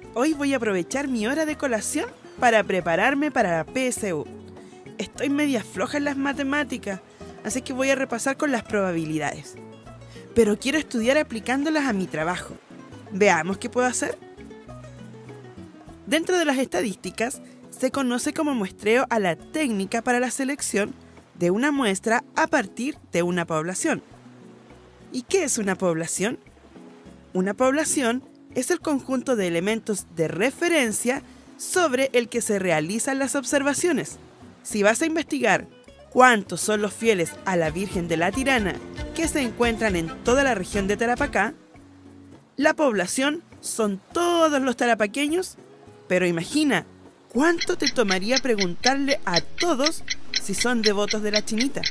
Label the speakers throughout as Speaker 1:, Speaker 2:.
Speaker 1: Hoy voy a aprovechar mi hora de colación para prepararme para la PSU. Estoy media floja en las matemáticas, así que voy a repasar con las probabilidades. Pero quiero estudiar aplicándolas a mi trabajo. Veamos qué puedo hacer. Dentro de las estadísticas, se conoce como muestreo a la técnica para la selección de una muestra a partir de una población. ¿Y qué es una población? Una población es el conjunto de elementos de referencia sobre el que se realizan las observaciones. Si vas a investigar cuántos son los fieles a la Virgen de la Tirana que se encuentran en toda la región de Tarapacá, la población son todos los tarapaqueños, pero imagina cuánto te tomaría preguntarle a todos si son devotos de la Chinita.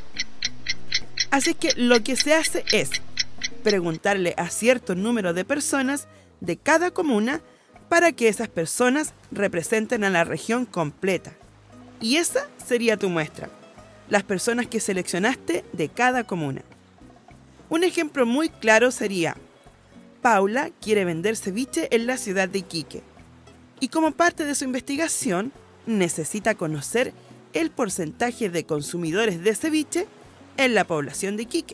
Speaker 1: Así que lo que se hace es preguntarle a cierto número de personas de cada comuna para que esas personas representen a la región completa. Y esa sería tu muestra, las personas que seleccionaste de cada comuna. Un ejemplo muy claro sería: Paula quiere vender ceviche en la ciudad de Iquique. Y como parte de su investigación, necesita conocer el porcentaje de consumidores de ceviche en la población de Iquique.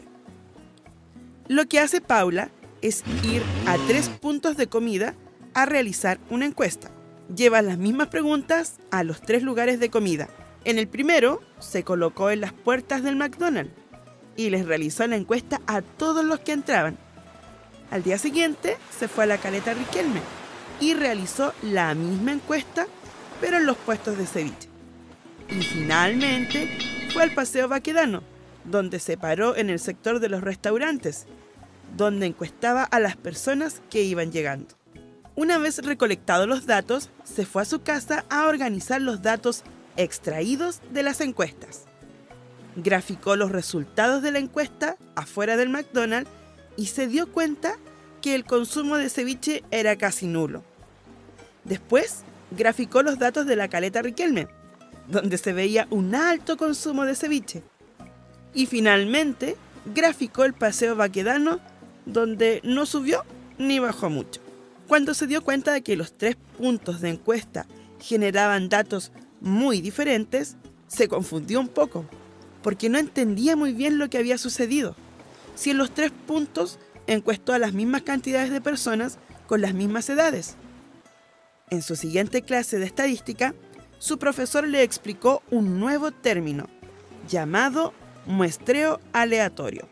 Speaker 1: Lo que hace Paula es ir a 3 puntos de comida a realizar una encuesta. Lleva las mismas preguntas a los 3 lugares de comida. En el primero, se colocó en las puertas del McDonald's y les realizó la encuesta a todos los que entraban. Al día siguiente, se fue a la Caleta Riquelme y realizó la misma encuesta, pero en los puestos de ceviche. Y finalmente, fue al Paseo Baquedano, donde se paró en el sector de los restaurantes, donde encuestaba a las personas que iban llegando. Una vez recolectados los datos, se fue a su casa a organizar los datos extraídos de las encuestas. Graficó los resultados de la encuesta afuera del McDonald's y se dio cuenta que el consumo de ceviche era casi nulo. Después, graficó los datos de la Caleta Riquelme, donde se veía un alto consumo de ceviche. Y finalmente, graficó el Paseo Baquedano, donde no subió ni bajó mucho. Cuando se dio cuenta de que los 3 puntos de encuesta generaban datos muy diferentes, se confundió un poco, porque no entendía muy bien lo que había sucedido. Si en los 3 puntos encuestó a las mismas cantidades de personas con las mismas edades. En su siguiente clase de estadística, su profesor le explicó un nuevo término, llamado muestreo aleatorio.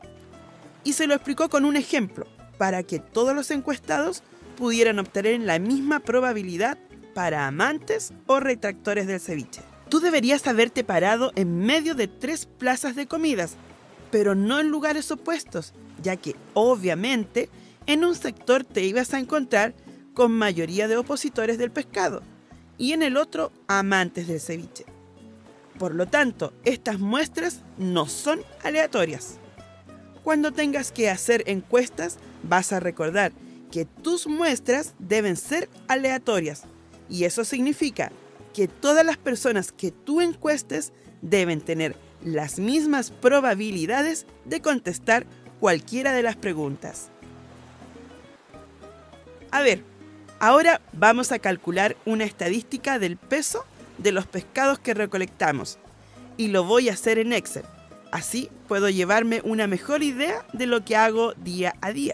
Speaker 1: Y se lo explicó con un ejemplo, para que todos los encuestados pudieran obtener la misma probabilidad para amantes o retractores del ceviche. Tú deberías haberte parado en medio de 3 plazas de comidas, pero no en lugares opuestos, ya que obviamente en un sector te ibas a encontrar con mayoría de opositores del pescado y en el otro amantes del ceviche. Por lo tanto, estas muestras no son aleatorias. Cuando tengas que hacer encuestas, vas a recordar que tus muestras deben ser aleatorias, y eso significa que todas las personas que tú encuestes deben tener las mismas probabilidades de contestar cualquiera de las preguntas. A ver, ahora vamos a calcular una estadística del peso de los pescados que recolectamos, y lo voy a hacer en Excel. Así puedo llevarme una mejor idea de lo que hago día a día.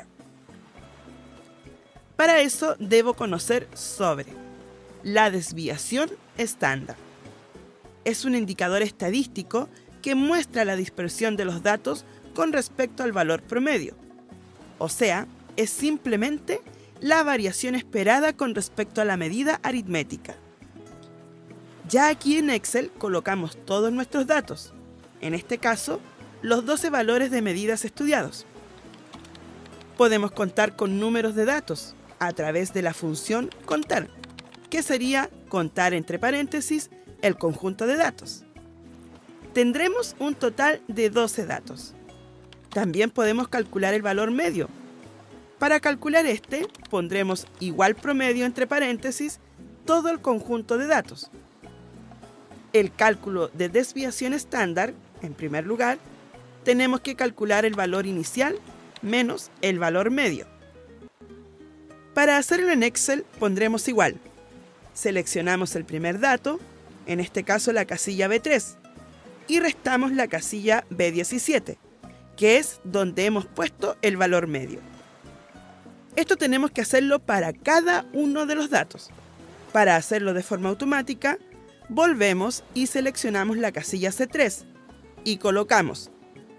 Speaker 1: Para eso debo conocer sobre la desviación estándar. Es un indicador estadístico que muestra la dispersión de los datos con respecto al valor promedio. O sea, es simplemente la variación esperada con respecto a la medida aritmética. Ya aquí en Excel colocamos todos nuestros datos, en este caso, los 12 valores de medidas estudiados. Podemos contar con números de datos a través de la función contar, que sería contar entre paréntesis el conjunto de datos. Tendremos un total de 12 datos. También podemos calcular el valor medio. Para calcular este, pondremos igual promedio entre paréntesis todo el conjunto de datos. El cálculo de desviación estándar, en primer lugar, tenemos que calcular el valor inicial menos el valor medio. Para hacerlo en Excel pondremos igual. Seleccionamos el primer dato, en este caso la casilla B3, y restamos la casilla B17, que es donde hemos puesto el valor medio. Esto tenemos que hacerlo para cada uno de los datos. Para hacerlo de forma automática, volvemos y seleccionamos la casilla C3 y colocamos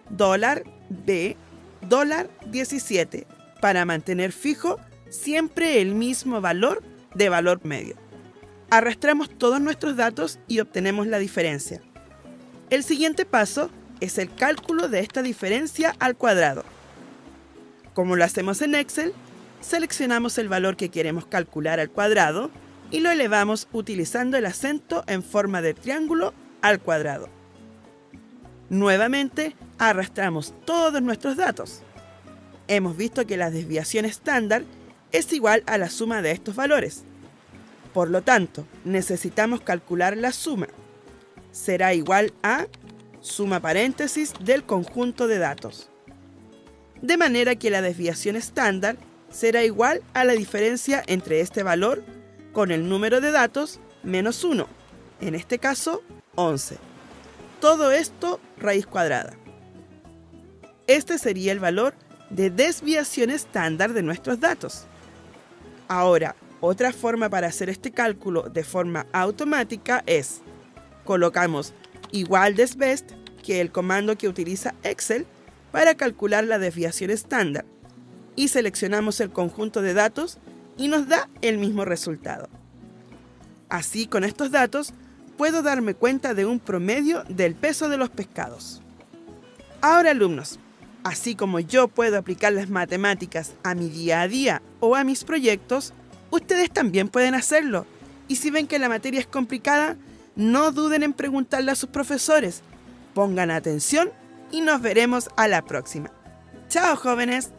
Speaker 1: $B, $17 para mantener fijo siempre el mismo valor de valor medio. Arrastramos todos nuestros datos y obtenemos la diferencia. El siguiente paso es el cálculo de esta diferencia al cuadrado. Como lo hacemos en Excel, seleccionamos el valor que queremos calcular al cuadrado y lo elevamos utilizando el acento en forma de triángulo al cuadrado. Nuevamente, arrastramos todos nuestros datos. Hemos visto que la desviación estándar es igual a la suma de estos valores. Por lo tanto, necesitamos calcular la suma. Será igual a suma paréntesis del conjunto de datos. De manera que la desviación estándar será igual a la diferencia entre este valor con el número de datos menos 1, en este caso 11. Todo esto raíz cuadrada. Este sería el valor de desviación estándar de nuestros datos. Ahora, otra forma para hacer este cálculo de forma automática es: colocamos igual desbest, que es el comando que utiliza Excel para calcular la desviación estándar, y seleccionamos el conjunto de datos y nos da el mismo resultado. Así, con estos datos, puedo darme cuenta de un promedio del peso de los pescados. Ahora, alumnos, así como yo puedo aplicar las matemáticas a mi día a día o a mis proyectos, ustedes también pueden hacerlo. Y si ven que la materia es complicada, no duden en preguntarle a sus profesores. Pongan atención y nos veremos a la próxima. ¡Chao, jóvenes!